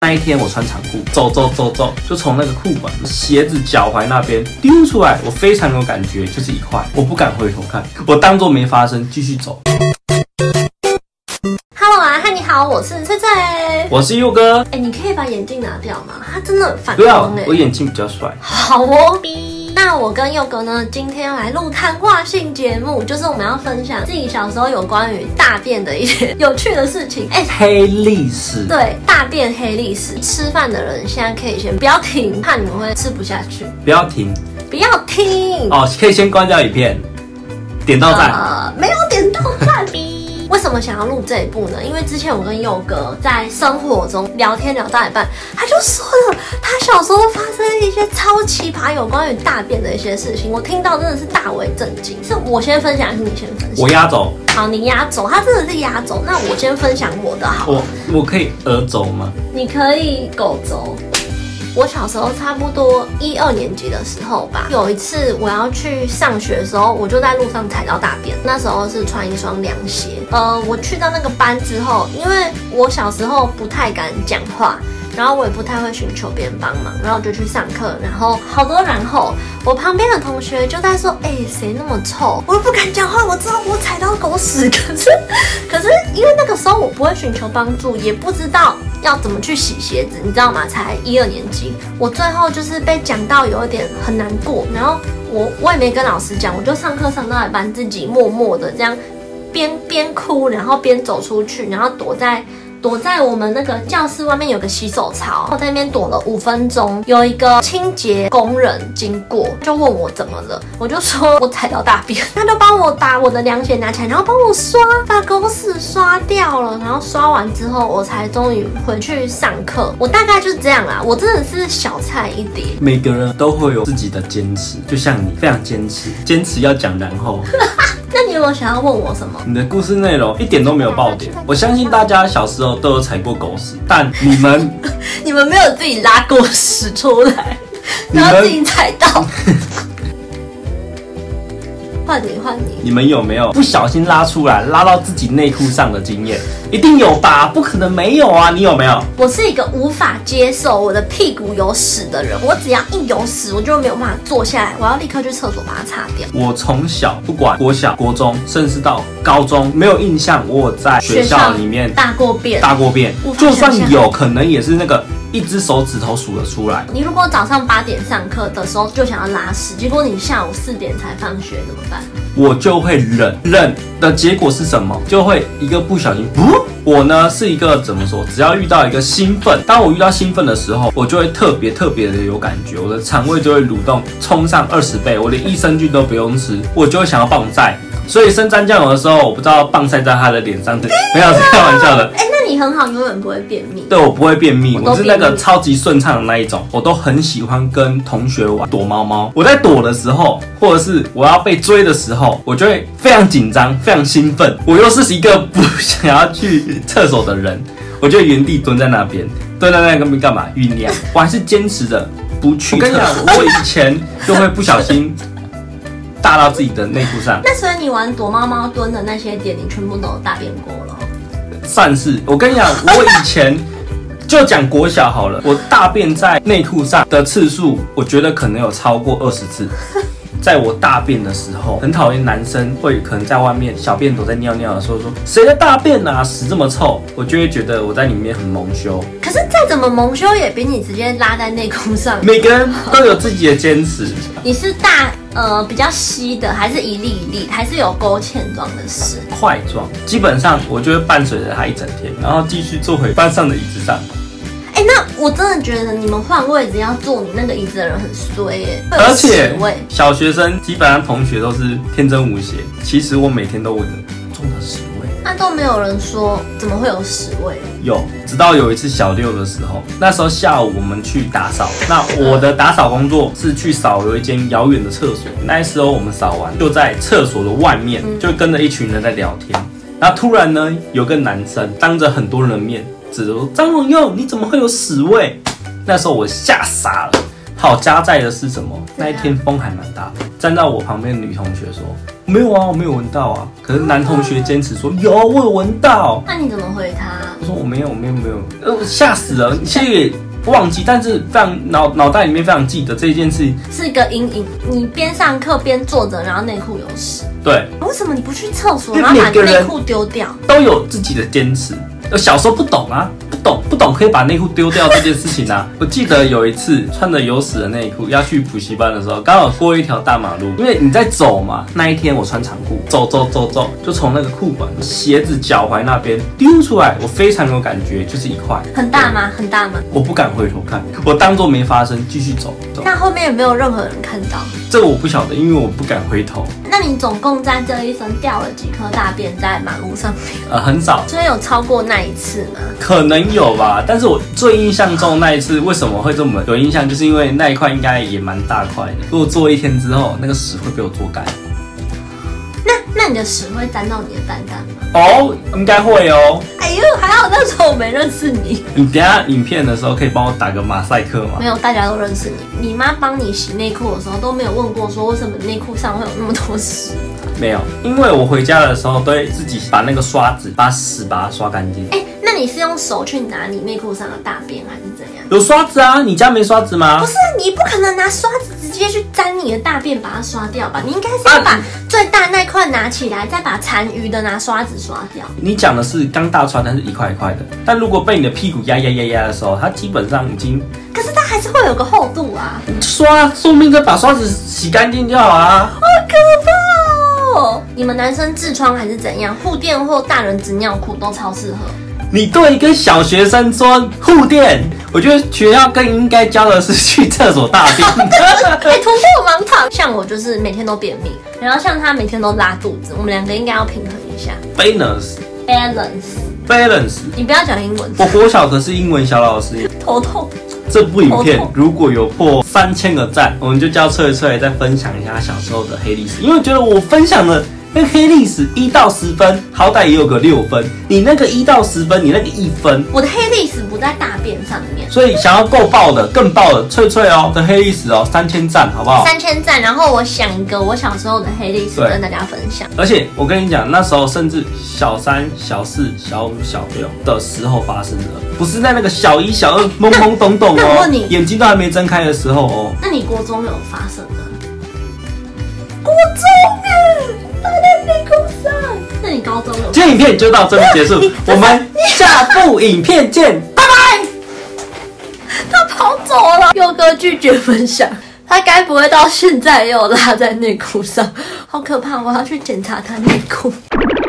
那一天我穿长裤，走，就从那个裤管鞋子脚踝那边丢出来，我非常有感觉，就是一块，我不敢回头看，我当作没发生，继续走。 Hello 啊，嗨，你好，我是翠翠， 我是佑哥。 你可以把眼镜拿掉吗？它真的很反对啊光我眼镜比较帅。 好哦。那我跟佑哥呢，今天要来录谈话性节目，就是我们要分享自己小时候有关于大便的一些有趣的事情。 黑历史。 对，大便黑历史。吃饭的人现在可以先不要停，怕你们会吃不下去。 不要停。 不要停。 哦，可以先关掉影片，点到赞。 没有点到赞。为什么想要录这一部呢？因为之前我跟佑哥在生活中聊天聊到一半，他就说了他小时候发生一些超奇葩有关于大便的一些事情，我听到真的是大为震惊。是我先分享还是你先分享？ 我压轴。 好，你压轴，他真的是压轴。那我先分享我的好了。 我可以鹅轴吗？ 你可以狗轴。我小时候差不多1、2年级的时候吧，有一次我要去上学的时候，我就在路上踩到大便。那时候是穿一双凉鞋。我去到那个班之后，因为我小时候不太敢讲话，然后我也不太会寻求别人帮忙，然后我就去上课，然后好多然后我旁边的同学就在说，谁那么臭？我又不敢讲话，我知道我踩到狗屎，可是因为那个时候我不会寻求帮助，也不知道要怎么去洗鞋子，你知道吗？才1、2年级，我最后就是被讲到有一点很难过，然后我也没跟老师讲，我就上课上到一半，自己默默的这样边哭，然后边走出去，然后躲在我们那个教室外面有个洗手槽，我在那边躲了5分钟。有一个清洁工人经过，就问我怎么了，我就说我踩到大便，他就帮我把我的凉鞋拿起来，然后帮我刷，把狗屎刷掉了。然后刷完之后，我才终于回去上课。我大概就是这样啦，我真的是小菜一碟。 每个人都会有自己的坚持，就像你非常坚持要讲然后。 那你有没有想要问我什么？ 你的故事内容一点都没有爆点。我相信大家小时候都有踩过狗屎，但你们没有自己拉过屎出来，然后自己踩到。换你。 你们有没有不小心拉出来，拉到自己内裤上的经验？一定有吧？不可能没有啊！你有没有？ 我是一个无法接受我的屁股有屎的人，我只要一有屎，我就没有办法坐下来，我要立刻去厕所把它擦掉。 我从小不管国小、国中，甚至到高中，没有印象我有在学校里面大过便。 就算有可能也是那个1只手指头数得出来。 你如果早上8点上课的时候就想要拉屎，结果你下午4点才放学怎么办？ 我就会忍的结果是什么？就会一个不小心，我呢是一个怎么说？只要遇到一个兴奋，当我遇到兴奋的时候，我就会特别的有感觉，我的肠胃就会蠕动，冲上20倍，我连益生菌都不用吃，我就会想要棒晒。所以生沾酱油的时候，我不知道棒晒在他的脸上，没有，是开玩笑的。 那你很好，永远不会便秘。 对，我不会便秘，我是那个超级顺畅的那一种。我都很喜欢跟同学玩躲猫猫。我在躲的时候，或者是我要被追的时候，我就会非常紧张，非常兴奋。我又是一个不想要去厕所的人，我就原地蹲在那边干嘛？酝酿。我还是坚持着不去。我跟你讲，我以前就会不小心大到自己的内裤上。 那所以你玩躲猫猫蹲的那些点，你全部都有大便过了？ 算是。我跟你讲，我以前就讲国小好了，我大便在内裤上的次数，我觉得可能有超过20次。在我大便的时候，很讨厌男生会可能在外面小便斗在尿尿的时候说谁的大便啊，屎这么臭，我就会觉得我在里面很蒙羞。 可是再怎么蒙羞，也比你直接拉在内裤上。 每个人都有自己的坚持。 你是比较稀的，还是一粒一粒，还是有勾芡状的屎？ 块状，基本上我就会伴随着它一整天，然后继续坐回班上的椅子上。 那我真的觉得你们换位置要坐你那个椅子的人很衰耶， 而且小学生基本上同学都是天真无邪，其实我每天都闻着重的屎味。 那都没有人说怎么会有屎味？ 有，直到有一次小6的时候，那时候下午我们去打扫，那我的打扫工作是去扫有一间遥远的厕所。那时候我们扫完，就在厕所的外面，就跟着一群人在聊天。然后突然呢，有个男生当着很多人的面指着说：“张荣佑，你怎么会有屎味？”那时候我吓傻了， 好加在的是什么？那一天风还蛮大的，站在我旁边的女同学说没有啊，我没有闻到啊。可是男同学坚持说有，我有闻到。 那你怎么回他？ 我说我没有，吓死了。其实也忘记，但是非常脑袋里面非常记得这件事， 是一个阴影。你边上课边坐着，然后内裤有屎。 对， 为什么你不去厕所，然后把内裤丢掉？ 都有自己的坚持。小时候不懂啊，不懂可以把内裤丢掉这件事情啊。我记得有一次穿着有屎的内裤要去补习班的时候，刚好过一条大马路，因为你在走嘛。那一天我穿长裤，走，就从那个裤管鞋子脚踝那边丢出来，我非常有感觉，就是一块。 很大吗？很大吗？ 我不敢回头看，我当作没发生，继续走。 那后面有没有任何人看到？ 这个我不晓得，因为我不敢回头。 那你总共在这一生掉了几颗大便在马路上面？ 很少。 所以有超过那一次吗？ 可能有吧，但是我最印象中那一次为什么会这么有印象，就是因为那一块应该也蛮大块的。如果做一天之后，那个屎会被我做干。 那你的屎会沾到你的蛋蛋吗？ 哦，应该会哦。 哎呦，还好那时候我没认识你。 你等一下影片的时候可以帮我打个马赛克吗？ 没有，大家都认识你。你妈帮你洗内裤的时候都没有问过说为什么内裤上会有那么多屎？ 没有，因为我回家的时候都会自己把那个刷子把屎把它刷干净。 那你是用手去拿你内裤上的大便还是怎样？ 有刷子啊，你家没刷子吗？ 不是，你不可能拿刷子直接去沾你的大便把它刷掉吧？你应该是要把最大那块拿起来，再把残余的拿刷子刷掉。 你讲的是刚大刷，但是一块一块的。但如果被你的屁股压的时候，它基本上已经…… 可是它还是会有个厚度啊。 刷，顺便再把刷子洗干净就好啊。 好可怕哦！你们男生痔疮还是怎样？护垫或大人纸尿裤都超适合。 你对一个小学生说护垫，我觉得学校更应该教的是去厕所大便。 突破盲场。像我就是每天都便秘，然后像他每天都拉肚子，我们两个应该要平衡一下。 Balance。 你不要讲英文。 我国小可是英文小老师。 头痛。 这部影片如果有破3000个赞，我们就叫翠翠再分享一下小时候的黑历史，因为我觉得我分享的那个黑历史1到10分，好歹也有个6分。你那个1到10分，你那个1分。 我的黑历史不在大便上面， 所以想要够爆的、更爆的，翠翠哦的黑历史哦，3000赞，好不好 ？3000赞，然后我想一个我小时候的黑历史跟大家分享。 而且我跟你讲，那时候甚至小3、小4、小5、小6的时候发生的，不是在那个小1、小2懵懵懂懂哦，眼睛都还没睁开的时候哦。 那你国中有发生吗？国中耶！倒在内裤上。那你高中有？ 今天影片就到这边结束，我们下部影片见，拜拜。 他跑走了，佑哥拒绝分享。他该不会到现在也有拉在内裤上？好可怕！我要去检查他内裤。